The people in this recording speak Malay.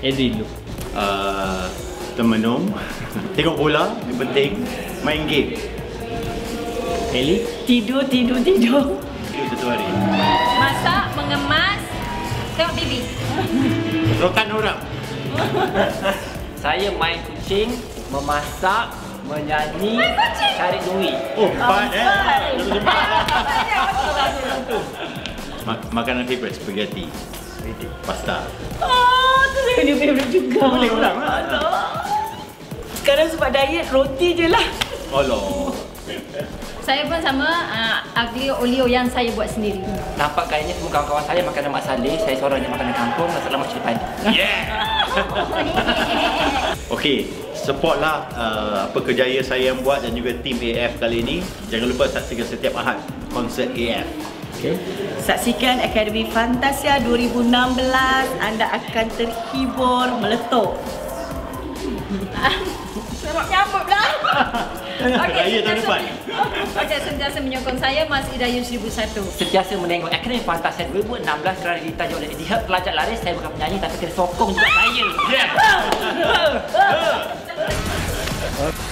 Edwin tu. Termenung, tengok bola, yang penting, main game. Ellie? Tidur. Itu satu hari. Masak, mengemas, tengok TV. Rokan orang. Saya main kucing, memasak, menyanyi, cari duit. Oh, empat Makanan favorite, spaghetti. Pasta. Oh, tu saya punya favourite juga. Boleh ulang lah. Sekarang sebab diet, roti je lah. Allah. Saya pun sama, aglio olio yang saya buat sendiri. Nampak kayaknya semua kawan-kawan saya makan Mak Saleh, saya seorang yang makanan kampung, rasa lama cerita. Yeah. Okey, supportlah apa kerjaya saya yang buat dan juga tim AF kali ini. Jangan lupa saksikan setiap Ahad konsert AF. Okay. Saksikan Akademi Fantasia 2016, anda akan terhibur meletup. Selamat menyambut pula. Raya tahun depan. Okey, sentiasa menyokong saya, Mas Idayun 1001. Sentiasa menengok Akademi Fantasia 2016 kerana ditajuk oleh Eddie Hub, pelajar laris. Saya bukan penyanyi tapi kena sokong juga saya. Yeah.